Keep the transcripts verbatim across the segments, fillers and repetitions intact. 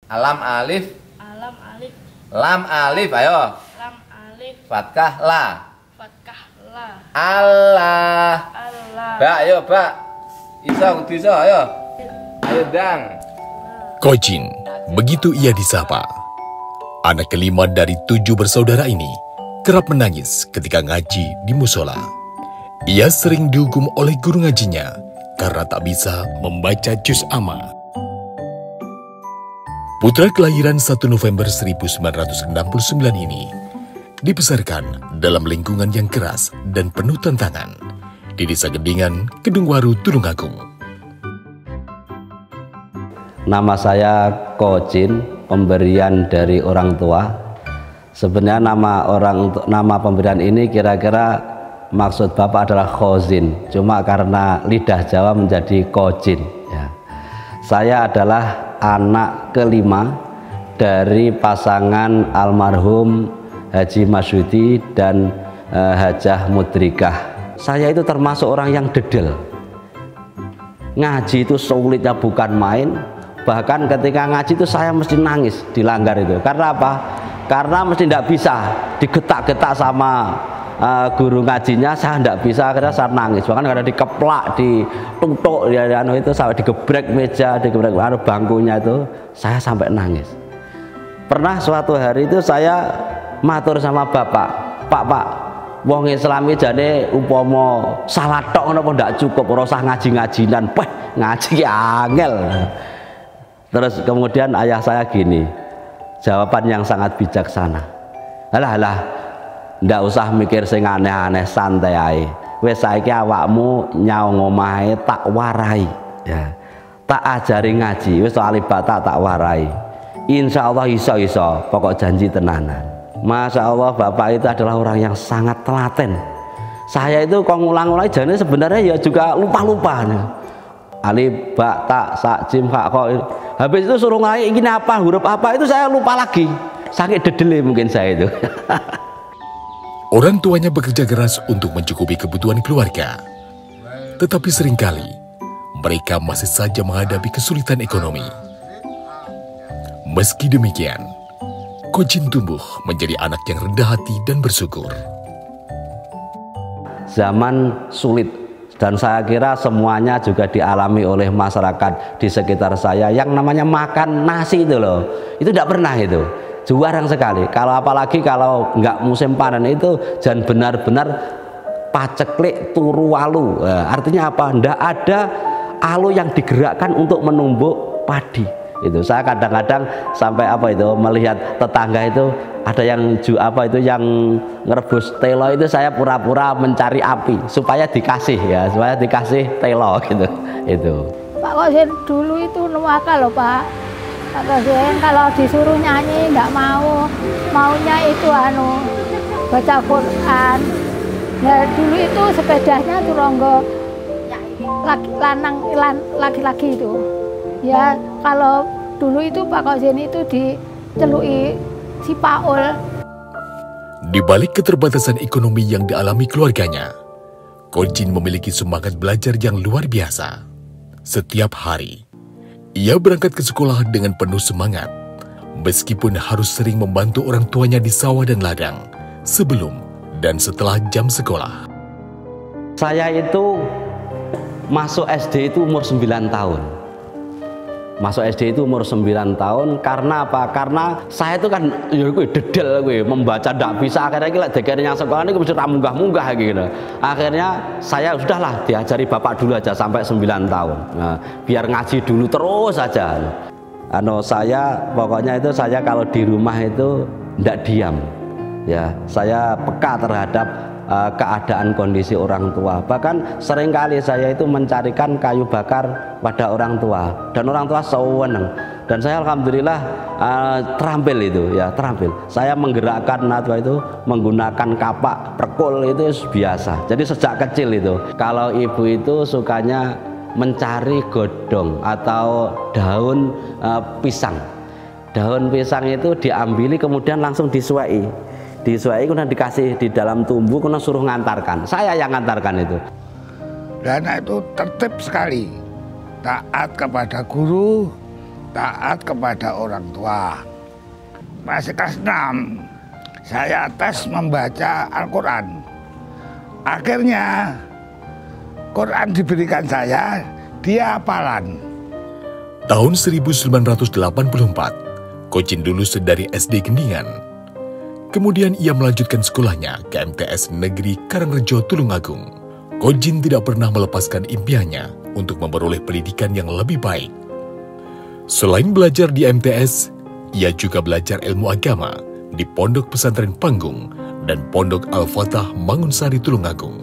Alam alif. Alam alif. Lam alif, ayo. Lam alif. Fatkah la. Fatkah la. Allah. Allah. Ba, ayo ba. Isa, bisa, ayo. Ayo dang. Kojin, begitu ia disapa. Anak kelima dari tujuh bersaudara ini kerap menangis ketika ngaji di musola. Ia sering dihukum oleh guru ngajinya karena tak bisa membaca juz amma. Putra kelahiran satu November seribu sembilan ratus enam puluh sembilan ini dibesarkan dalam lingkungan yang keras dan penuh tantangan di Desa Gendingan, Kedungwaru, Tulungagung. Nama saya Kojin, pemberian dari orang tua. Sebenarnya nama orang nama pemberian ini kira-kira maksud bapak adalah Khozin, cuma karena lidah Jawa menjadi Kojin. Ya. Saya adalah anak kelima dari pasangan almarhum Haji Masyudi dan eh, Hajah Mudrikah. Saya itu termasuk orang yang dedel. Ngaji itu sulitnya bukan main. Bahkan ketika ngaji itu saya mesti nangis di langgar itu. Karena apa? Karena mesti tidak bisa digetak-getak sama uh, guru ngajinya, saya tidak bisa, akhirnya saya nangis. Bahkan ada dikeplak, ditutuk, ya, anu itu sampai digebrek meja, digebrek anu bangkunya itu, saya sampai nangis. Pernah suatu hari itu saya matur sama bapak, Pak, Pak, wong Islami jane umpama salah tok ngono ndak cukup, ora usah ngaji-ngajinan. Peh, ngaji angel. Terus kemudian ayah saya gini, jawaban yang sangat bijaksana. Alah alah, ndak usah mikir sing aneh-aneh, santai ae. Wis saiki awakmu nyaung omahe tak warai, ya. Tak ajari ngaji, wis alibata tak warai. Insya Allah iso-iso, pokok janji tenanan. Masya Allah, bapak itu adalah orang yang sangat telaten. Saya itu kok ngulang-ulang jane sebenarnya ya juga lupa-lupa. Alif, ba, ta, sa, jim, ha, ko. Habis itu suruh ngai ini apa, huruf apa, itu saya lupa lagi. Sakit dedele mungkin saya itu. Orang tuanya bekerja keras untuk mencukupi kebutuhan keluarga. Tetapi seringkali mereka masih saja menghadapi kesulitan ekonomi. Meski demikian, Kojin tumbuh menjadi anak yang rendah hati dan bersyukur. Zaman sulit, dan saya kira semuanya juga dialami oleh masyarakat di sekitar saya. Yang namanya makan nasi itu loh, itu tidak pernah itu, jarang sekali. Kalau apalagi kalau nggak musim panen itu, dan benar-benar paceklik turu alu. Nah, artinya apa? Ndak ada alu yang digerakkan untuk menumbuk padi. Itu saya kadang-kadang sampai apa itu melihat tetangga itu ada yang ju apa itu yang ngerebus telo, itu saya pura-pura mencari api supaya dikasih, ya, supaya dikasih telo gitu. Itu Pak Kojin dulu itu nuwaka loh Pak. Pak Kojin kalau disuruh nyanyi nggak mau, maunya itu anu baca Quran. Nah dulu itu sepedanya turonggo laki lanang laki-laki itu. Ya kalau dulu itu Pak Kojin itu dicelui si Paul. Di balik keterbatasan ekonomi yang dialami keluarganya, Kojin memiliki semangat belajar yang luar biasa. Setiap hari, ia berangkat ke sekolah dengan penuh semangat, meskipun harus sering membantu orang tuanya di sawah dan ladang sebelum dan setelah jam sekolah. Saya itu masuk S D itu umur sembilan tahun. Masuk S D itu umur sembilan tahun karena apa? Karena saya itu kan ya gue dedel gue membaca ndak bisa, akhirnya kita dekere yang sekolah ini mesti munggah-munggah gitu. Akhirnya saya sudahlah diajari bapak dulu aja sampai sembilan tahun. Nah, biar ngaji dulu terus aja. Ano saya pokoknya itu saya kalau di rumah itu ndak diam. Ya, saya peka terhadap uh, keadaan kondisi orang tua. Bahkan seringkali saya itu mencarikan kayu bakar pada orang tua, dan orang tua sewenang, dan saya alhamdulillah uh, terampil itu, ya terampil. Saya menggerakkan natwa itu menggunakan kapak perkul itu biasa. Jadi sejak kecil itu, kalau ibu itu sukanya mencari godong atau daun uh, pisang. Daun pisang itu diambili kemudian langsung disuai. Disuai kemudian dikasih di dalam tumbuh, kemudian suruh ngantarkan. Saya yang ngantarkan itu. Dan itu tertib sekali, taat kepada guru, taat kepada orang tua. Masih kelas enam, saya tes membaca Al-Quran. Akhirnya Quran diberikan saya, dia hafalan. Tahun seribu sembilan ratus delapan puluh empat, Kocin lulus dari S D Gendingan. Kemudian ia melanjutkan sekolahnya ke M T S Negeri Karangrejo Tulungagung. Kocin tidak pernah melepaskan impiannya untuk memperoleh pendidikan yang lebih baik. Selain belajar di M T S, ia juga belajar ilmu agama di Pondok Pesantren Panggung dan Pondok Al-Fatah Mangunsari Tulungagung.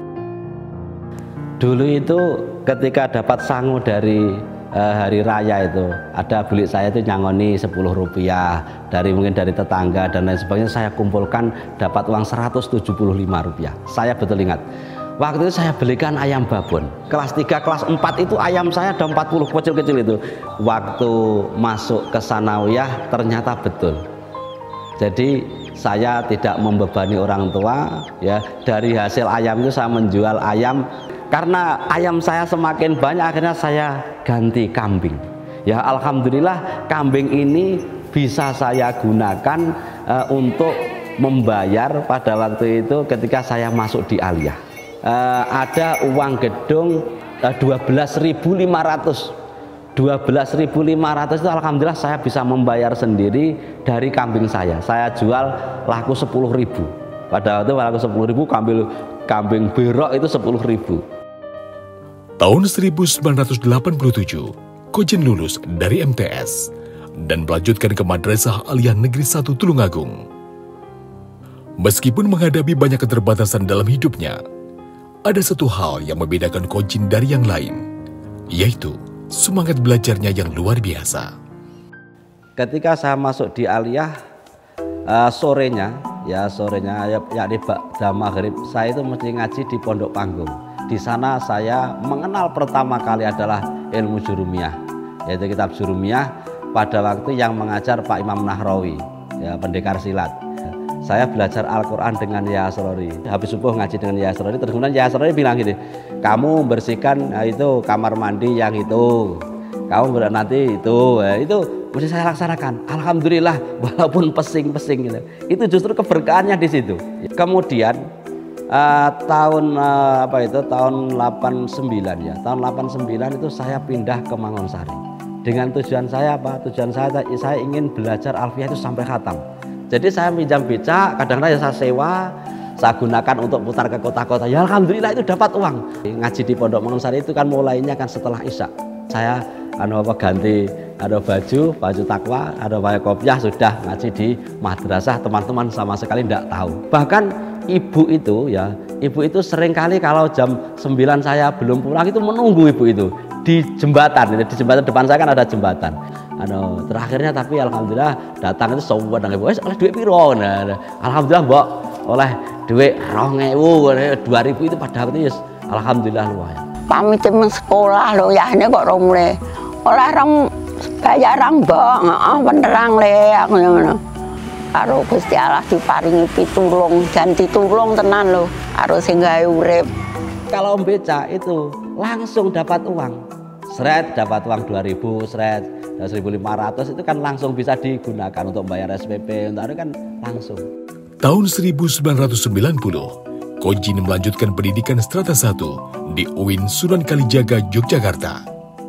Dulu itu ketika dapat sangu dari uh, hari raya itu, ada bulik saya itu nyangoni sepuluh rupiah dari mungkin dari tetangga dan lain sebagainya, saya kumpulkan dapat uang seratus tujuh puluh lima rupiah. Saya betul ingat. Waktu itu saya belikan ayam babon. Kelas tiga, kelas empat itu ayam saya ada empat puluh kecil-kecil itu. Waktu masuk ke sanawiyah ternyata betul. Jadi saya tidak membebani orang tua, ya. Dari hasil ayam itu saya menjual ayam. Karena ayam saya semakin banyak, akhirnya saya ganti kambing. Ya, alhamdulillah kambing ini bisa saya gunakan uh, untuk membayar pada waktu itu ketika saya masuk di aliyah. Uh, ada uang gedung uh, dua belas ribu lima ratus. dua belas ribu lima ratus itu alhamdulillah saya bisa membayar sendiri dari kambing saya. Saya jual laku sepuluh ribu. Pada waktu laku sepuluh ribu, kambing kambing berok itu sepuluh ribu. Tahun seribu sembilan ratus delapan puluh tujuh, Kocin lulus dari M T S dan melanjutkan ke Madrasah Aliyah Negeri satu Tulungagung. Meskipun menghadapi banyak keterbatasan dalam hidupnya, ada satu hal yang membedakan Kocin dari yang lain, yaitu semangat belajarnya yang luar biasa. Ketika saya masuk di aliyah, uh, sorenya, ya sorenya, ya, yakni ba'da maghrib, saya itu mesti ngaji di Pondok Panggung. Di sana saya mengenal pertama kali adalah ilmu jurumiyah, yaitu kitab jurumiyah pada waktu yang mengajar Pak Imam Nahrawi, ya, pendekar silat. Saya belajar Al-Quran dengan Ya Asrori. Habis subuh ngaji dengan Ya Asrori. Terus kemudian Ya Asrori bilang gini, kamu bersihkan nah, itu kamar mandi yang itu, kamu berarti nanti itu, ya, itu mesti saya laksanakan. Alhamdulillah, walaupun pesing-pesing gitu. Itu justru keberkahannya di situ. Kemudian uh, tahun uh, apa itu tahun delapan puluh sembilan ya, tahun delapan puluh sembilan itu saya pindah ke Mangunsari. Dengan tujuan saya apa? Tujuan saya saya ingin belajar alfiyah itu sampai khatam. Jadi saya pinjam becak, kadang-kadang saya sewa, saya gunakan untuk putar ke kota-kota. Ya alhamdulillah itu dapat uang. Ngaji di Pondok Mangunsari itu kan mulainya kan setelah Isya. Saya anu apa ganti ada baju, baju takwa, ada pakai kopiah, sudah ngaji di madrasah, teman-teman sama sekali tidak tahu. Bahkan ibu itu ya, ibu itu seringkali kalau jam sembilan saya belum pulang itu menunggu ibu itu di jembatan. Di jembatan depan saya kan ada jembatan. Ano, terakhirnya tapi alhamdulillah datang itu semua dengan ibu, oleh duit piro? Nah, alhamdulillah mbok oleh duit rong ewu, dua ribu itu pada waktu itu alhamdulillah lumayan. Pamit temen sekolah lo ya ini kok rong le, oleh rong bayaran mbok, oh benerang le aku ngono. Karo Gusti Allah diparingi pitulung dan ditulung tenan lo, karo sing gawe urip. Kalau beca itu langsung dapat uang, seret dapat uang dua ribu, seret seribu lima ratus itu kan langsung bisa digunakan untuk bayar S P P, untuk itu kan langsung. Tahun seribu sembilan ratus sembilan puluh, Kocin melanjutkan pendidikan strata satu di U I N Sunan Kalijaga, Yogyakarta.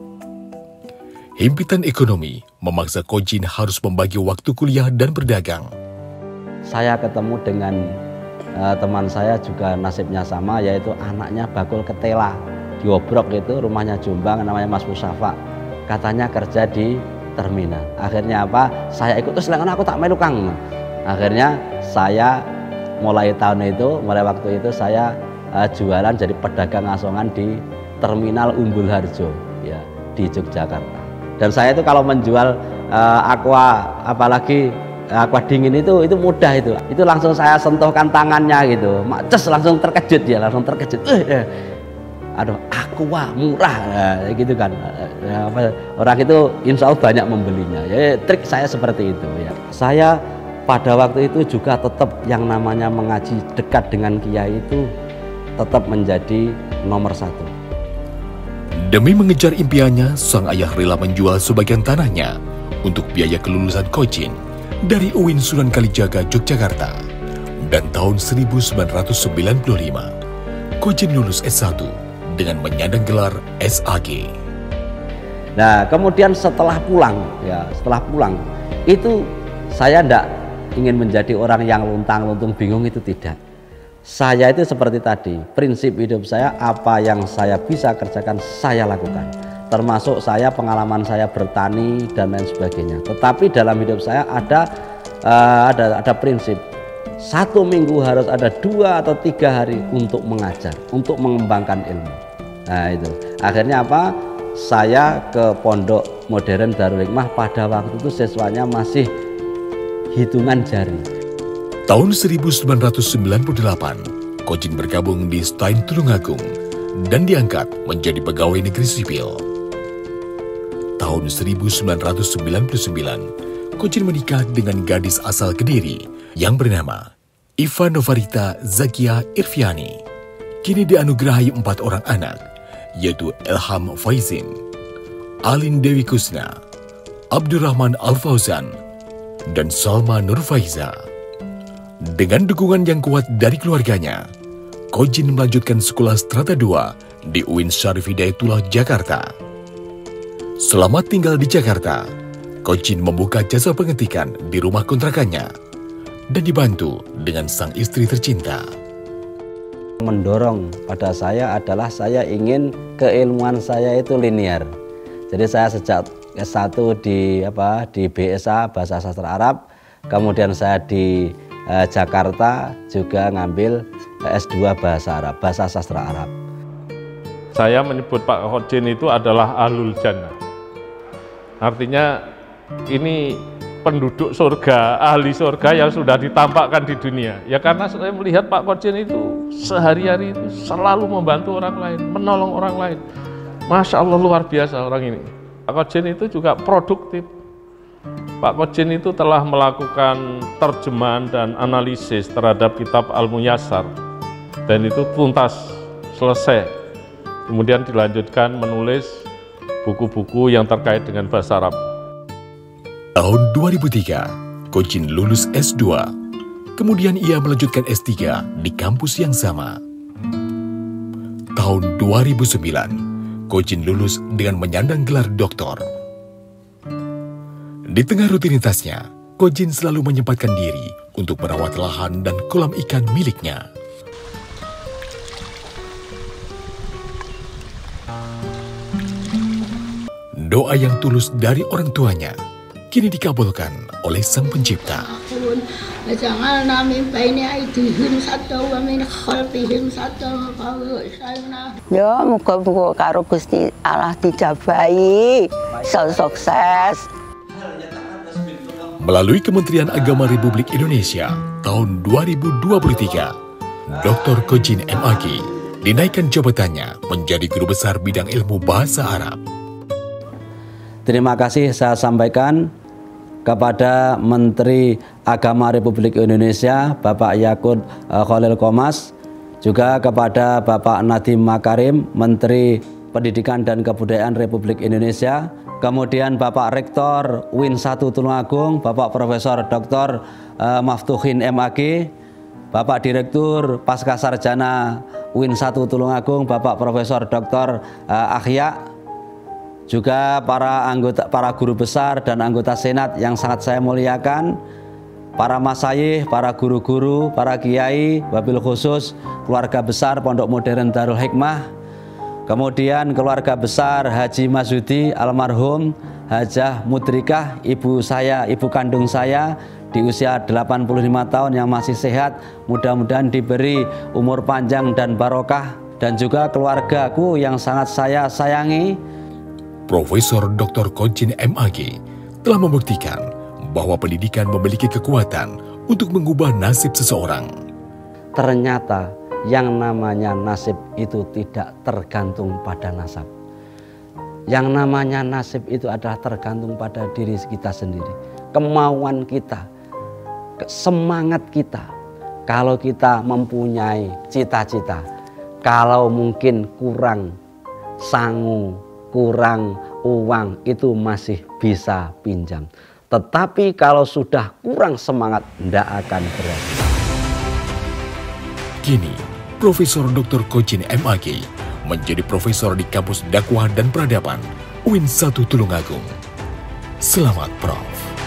Himpitan ekonomi memaksa Kocin harus membagi waktu kuliah dan berdagang. Saya ketemu dengan uh, teman saya juga nasibnya sama, yaitu anaknya bakul ketela di Obrok itu, rumahnya Jombang, namanya Mas Musafa. Katanya kerja di terminal. Akhirnya apa? Saya ikut, terus aku tak melu Kang. Akhirnya saya mulai tahun itu, mulai waktu itu saya uh, jualan jadi pedagang asongan di terminal Umbul Harjo ya di Yogyakarta. Dan saya itu kalau menjual uh, aqua, apalagi aqua dingin itu itu mudah itu. Itu langsung saya sentuhkan tangannya gitu. Maces langsung terkejut ya, langsung terkejut. Uh, uh. Aduh, aqua murah nah, gitu kan. Nah, orang itu insya Allah banyak membelinya. Ya, trik saya seperti itu ya. Saya pada waktu itu juga tetap yang namanya mengaji dekat dengan kiai itu tetap menjadi nomor satu. Demi mengejar impiannya, sang ayah rela menjual sebagian tanahnya untuk biaya kelulusan Kocin dari U I N Sunan Kalijaga, Yogyakarta. Dan tahun seribu sembilan ratus sembilan puluh lima, Kocin lulus S satu dengan menyandang gelar S A G. Nah, kemudian setelah pulang, ya setelah pulang itu saya tidak ingin menjadi orang yang luntang-luntung bingung, itu tidak. Saya itu seperti tadi, prinsip hidup saya, apa yang saya bisa kerjakan saya lakukan. Termasuk saya pengalaman saya bertani dan lain sebagainya. Tetapi dalam hidup saya ada uh, ada ada prinsip. Satu minggu harus ada dua atau tiga hari untuk mengajar, untuk mengembangkan ilmu. Nah itu, akhirnya apa? Saya ke Pondok Modern Darul Hikmah pada waktu itu siswanya masih hitungan jari. Tahun seribu sembilan ratus sembilan puluh delapan, Kocin bergabung di Stein Tulungagung dan diangkat menjadi pegawai negeri sipil. Tahun seribu sembilan ratus sembilan puluh sembilan, Kocin menikah dengan gadis asal Kediri yang bernama Iva Novarita Zakia Irfiani. Kini dianugerahi empat orang anak, yaitu Ilham Faizin, Alin Dewi Kusna, Abdurrahman Al-Fauzan, dan Salma Nur Faiza. Dengan dukungan yang kuat dari keluarganya, Kocin melanjutkan sekolah Strata dua di U I N Syarif Hidayatullah, Jakarta. Selama tinggal di Jakarta, Kocin membuka jasa pengetikan di rumah kontrakannya dan dibantu dengan sang istri tercinta. Mendorong pada saya adalah saya ingin keilmuan saya itu linear. Jadi saya sejak S satu di apa di B S A Bahasa Sastra Arab, kemudian saya di eh, Jakarta juga ngambil S dua Bahasa Arab, Bahasa Sastra Arab. Saya menyebut Pak Kocin itu adalah ahlul jannah. Artinya ini penduduk surga, ahli surga yang sudah ditampakkan di dunia. Ya karena saya melihat Pak Kocin itu sehari-hari itu selalu membantu orang lain, menolong orang lain. Masya Allah, luar biasa orang ini. Pak Kocin itu juga produktif. Pak Kocin itu telah melakukan terjemahan dan analisis terhadap kitab Al-Muyassar. Dan itu tuntas, selesai. Kemudian dilanjutkan menulis buku-buku yang terkait dengan bahasa Arab. Tahun dua ribu tiga, Kocin lulus S dua. Kemudian ia melanjutkan S tiga di kampus yang sama. Tahun dua ribu sembilan, Kocin lulus dengan menyandang gelar doktor. Di tengah rutinitasnya, Kocin selalu menyempatkan diri untuk merawat lahan dan kolam ikan miliknya. Doa yang tulus dari orang tuanya kini dikabulkan oleh Sang Pencipta. Ya, muga-muga karo Gusti Allah dijabahi, sukses. Melalui Kementerian Agama Republik Indonesia tahun dua ribu dua puluh tiga, Doktor Kocin M A G dinaikkan jabatannya menjadi Guru Besar Bidang Ilmu Bahasa Arab. Terima kasih saya sampaikan kepada Menteri Agama Republik Indonesia Bapak Yakut Khalil Qomas, juga kepada Bapak Nadiem Makarim, Menteri Pendidikan dan Kebudayaan Republik Indonesia, kemudian Bapak Rektor U I N satu Tulungagung, Bapak Profesor Doktor Maftuhin M A G, Bapak Direktur Pascasarjana U I N satu Tulungagung, Bapak Profesor Doktor Akhya, juga para anggota, para guru besar dan anggota senat yang sangat saya muliakan, para masyayikh, para guru-guru, para kiai, wabil khusus keluarga besar Pondok Modern Darul Hikmah, kemudian keluarga besar Haji Masudi almarhum, Hajah Mudrikah, ibu saya, ibu kandung saya di usia delapan puluh lima tahun yang masih sehat, mudah-mudahan diberi umur panjang dan barokah, dan juga keluargaku yang sangat saya sayangi. Profesor Doktor Kocin M A G telah membuktikan bahwa pendidikan memiliki kekuatan untuk mengubah nasib seseorang. Ternyata yang namanya nasib itu tidak tergantung pada nasab. Yang namanya nasib itu adalah tergantung pada diri kita sendiri. Kemauan kita, semangat kita. Kalau kita mempunyai cita-cita, kalau mungkin kurang sangu, kurang uang itu masih bisa pinjam. Tetapi kalau sudah kurang semangat, tidak akan berhasil. Kini, Profesor Doktor Kocin M A G menjadi profesor di kampus dakwah dan peradaban U I N satu Tulungagung. Selamat, Prof